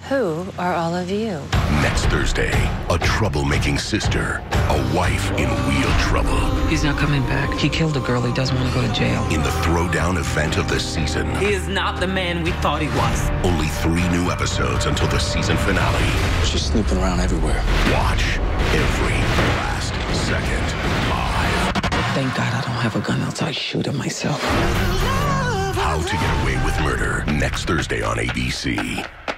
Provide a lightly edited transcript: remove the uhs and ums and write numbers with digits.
Who are all of you? Next Thursday, a troublemaking sister, a wife in real trouble. He's not coming back. He killed a girl. He doesn't want to go to jail. In the throwdown event of the season. He is not the man we thought he was. Only 3 new episodes until the season finale. She's snooping around everywhere. Watch every last second live. Thank God I don't have a gun, else I'd shoot him myself. How to Get Away with Murder, next Thursday on ABC.